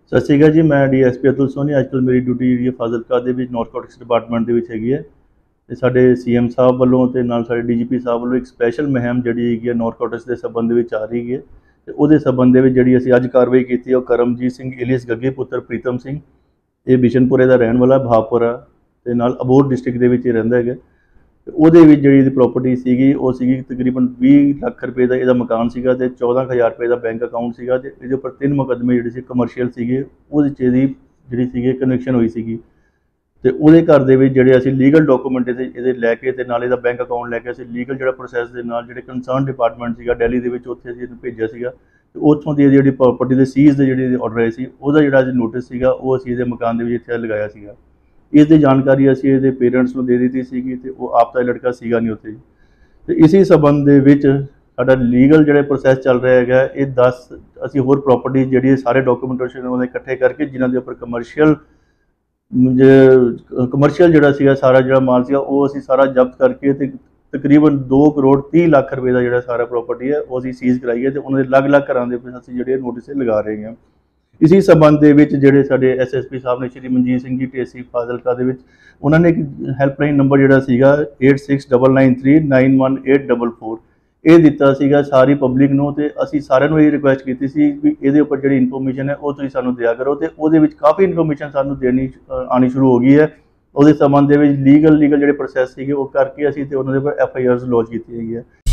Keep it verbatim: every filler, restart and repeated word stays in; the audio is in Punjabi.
ਸਤਿ ਸ਼੍ਰੀ ਅਕਾਲ ਜੀ। ਮੈਂ D S P Atul Soni. ਅੱਜਕੱਲ ਮੇਰੀ ਡਿਊਟੀ ਜਿਹੜੀ ਹੈ ਫਾਜ਼ਿਲਕਾ ਦੇ ਵਿੱਚ ਨਾਰਕੋਟਿਕਸ ਡਿਪਾਰਟਮੈਂਟ ਦੇ ਵਿੱਚ ਹੈਗੀ ਹੈ ਤੇ ਸਾਡੇ ਸੀ ਐਮ ਸਾਹਿਬ ਵੱਲੋਂ ਤੇ ਨਾਲ ਸਾਡੇ ਡੀ ਜੀ ਪੀ ਸਾਹਿਬ ਵੱਲੋਂ ਇੱਕ ਸਪੈਸ਼ਲ ਮੁਹਿੰਮ ਜਿਹੜੀ ਹੈਗੀ ਹੈ ਨਾਰਕੋਟਿਕਸ ਦੇ ਸੰਬੰਧ ਵਿੱਚ ਆ ਰਹੀ ਹੈ ਤੇ ਉਹਦੇ ਸੰਬੰਧ ਦੇ ਵਿੱਚ ਜਿਹੜੀ ਅਸੀਂ ਅੱਜ ਕਾਰਵਾਈ ਕੀਤੀ ਹੈ ਉਹ ਕਰਮਜੀਤ ਸਿੰਘ ਇਲੀਅਸ ਗੱਗੇ ਪੁੱਤਰ ਪ੍ਰੀਤਮ ਸਿੰਘ, ਇਹ ਬਿਸ਼ਨਪੁਰੇ ਦਾ ਰਹਿਣ ਵਾਲਾ, ਭਾਵਪੁਰਾ ਤੇ ਨਾਲ ਅਬੋਹਰ ਡਿਸਟ੍ਰਿਕਟ ਦੇ ਵਿੱਚ ਹੀ ਰਹਿੰਦਾ ਹੈਗਾ। ਤੇ ਉਹਦੇ ਵਿੱਚ ਜਿਹੜੀ ਇਹਦੀ ਪ੍ਰੋਪਰਟੀ ਸੀਗੀ ਉਹ ਸੀਗੀ ਤਕਰੀਬਨ ਵੀਹ ਲੱਖ ਰੁਪਏ ਦਾ ਇਹਦਾ ਮਕਾਨ ਸੀਗਾ ਤੇ ਚੌਦਾਂ ਕੁ ਹਜ਼ਾਰ ਰੁਪਏ ਦਾ ਬੈਂਕ ਅਕਾਊਂਟ ਸੀਗਾ ਤੇ ਇਹਦੇ ਉੱਪਰ ਤਿੰਨ ਮੁਕੱਦਮੇ ਜਿਹੜੇ ਸੀ ਕਮਰਸ਼ੀਅਲ ਸੀਗੇ, ਉਹਦੇ 'ਚ ਇਹਦੀ ਜਿਹੜੀ ਸੀਗੀ ਕਨਵਿਕਸ਼ਨ ਹੋਈ ਸੀਗੀ। ਤੇ ਉਹਦੇ ਘਰ ਦੇ ਵਿੱਚ ਜਿਹੜੇ ਅਸੀਂ ਲੀਗਲ ਡਾਕੂਮੈਂਟ ਇਹਦੇ ਇਹਦੇ ਲੈ ਕੇ ਤੇ ਨਾਲ ਇਹਦਾ ਬੈਂਕ ਅਕਾਊਂਟ ਲੈ ਕੇ ਅਸੀਂ ਲੀਗਲ ਜਿਹੜਾ ਪ੍ਰੋਸੈਸ ਦੇ ਨਾਲ ਜਿਹੜੇ ਕੰਸਰਨ ਡਿਪਾਰਟਮੈਂਟ ਸੀਗਾ ਦਿੱਲੀ ਦੇ ਵਿੱਚ, ਉੱਥੇ ਅਸੀਂ ਇਹਨੂੰ ਭੇਜਿਆ ਸੀਗਾ ਤੇ ਉੱਥੋਂ ਦੀ ਜਿਹੜੀ ਪ੍ਰੋਪਰਟੀ ਦੇ ਸੀਜ਼ ਦੇ ਜਿਹੜੇ ਆਰਡਰ ਆਏ ਸੀ ਉਹਦਾ ਜਿਹੜਾ ਅਸੀਂ ਨੋਟਿਸ ਸੀਗਾ ਉਹ ਅਸੀਂ ਇਹਦੇ ਮਕਾਨ ਦੇ ਵਿੱਚ ਇੱਥੇ ਲਗਾਇਆ ਸੀਗਾ। ਇਸ ਦੀ ਜਾਣਕਾਰੀ ਅਸੀਂ ਇਹਦੇ ਪੇਰੈਂਟਸ ਨੂੰ ਦੇ ਦਿੱਤੀ ਸੀਗੀ ਤੇ ਉਹ ਆਪ ਦਾ ਲੜਕਾ ਸੀਗਾ ਨਹੀਂ ਉੱਥੇ। ਤੇ ਇਸੇ ਸੰਬੰਧ ਦੇ ਵਿੱਚ ਸਾਡਾ ਲੀਗਲ ਜਿਹੜਾ ਪ੍ਰੋਸੈਸ ਚੱਲ ਰਿਹਾ ਹੈਗਾ, ਇਹ ਦਸ ਅਸੀਂ ਹੋਰ ਪ੍ਰਾਪਰਟੀ ਜਿਹੜੀ ਸਾਰੇ ਡਾਕੂਮੈਂਟੇਸ਼ਨ ਉਹਦੇ ਇਕੱਠੇ ਕਰਕੇ ਜਿਨ੍ਹਾਂ ਦੇ ਉੱਪਰ ਕਮਰਸ਼ੀਅਲ ਕਮਰਸ਼ੀਅਲ ਜਿਹੜਾ ਸੀਗਾ ਸਾਰਾ ਜਿਹੜਾ ਮਾਲ ਸੀਗਾ ਉਹ ਅਸੀਂ ਸਾਰਾ ਜ਼ਬਤ ਕਰਕੇ ਤੇ ਤਕਰੀਬਨ ਦੋ ਕਰੋੜ ਤੀਹ ਲੱਖ ਰੁਪਏ ਦਾ ਜਿਹੜਾ ਸਾਰਾ ਪ੍ਰਾਪਰਟੀ ਹੈ ਉਹ ਅਸੀਂ ਸੀਜ਼ ਕਰਾਈ ਹੈ ਤੇ ਉਹਨਾਂ ਦੇ ਅਲੱਗ-ਅਲੱਗ ਘਰਾਂ ਦੇ ਵਿੱਚ ਅਸੀਂ ਜਿਹੜੇ ਨੋਟਿਸ ਲਗਾ ਰਹੇ ਹਾਂ। ਇसी संबंध ਦੇ ਵਿੱਚ ਜਿਹੜੇ ਸਾਡੇ ਐਸ ਐਸ ਪੀ ਸਾਹਿਬ ਨੇ ਸ਼੍ਰੀ ਮਨਜੀਤ ਸਿੰਘ ਜੀ ਢੇਸੀ ਫਾਜ਼ਿਲਕਾ ਦੇ ਵਿੱਚ ਉਹਨਾਂ ਨੇ ਇੱਕ ਹੈਲਪਲਾਈਨ ਨੰਬਰ ਜਿਹੜਾ ਸੀਗਾ eight six nine nine three nine one eight four four ਇਹ ਦਿੱਤਾ ਸੀਗਾ ਸਾਰੀ ਪਬਲਿਕ ਨੂੰ ਤੇ ਅਸੀਂ ਸਾਰਿਆਂ ਨੂੰ ਇਹ ਰਿਕੁਐਸਟ ਕੀਤੀ ਸੀ ਵੀ ਇਹਦੇ ਉੱਪਰ ਜਿਹੜੀ ਇਨਫੋਰਮੇਸ਼ਨ ਹੈ ਉਹ ਤੁਸੀਂ ਸਾਨੂੰ ਦਿਆ ਕਰੋ ਤੇ ਉਹਦੇ ਵਿੱਚ ਕਾਫੀ ਇਨਫੋਰਮੇਸ਼ਨ ਸਾਨੂੰ ਦੇਣੀ ਆਉਣੀ ਸ਼ੁਰੂ ਹੋ ਗਈ ਹੈ। ਉਹਦੇ ਸੰਬੰਧ ਦੇ ਵਿੱਚ ਲੀਗਲ ਲੀਗਲ ਜਿਹੜੇ ਪ੍ਰੋਸੈਸ ਸੀਗੇ ਉਹ ਕਰਕੇ ਅਸੀਂ ਤੇ ਉਹਨਾਂ ਦੇ ਉੱਪਰ ਐਫ ਆਈ ਆਰਸ ਲੌਂਚ ਕੀਤੀ ਹੈਗੀ ਹੈ।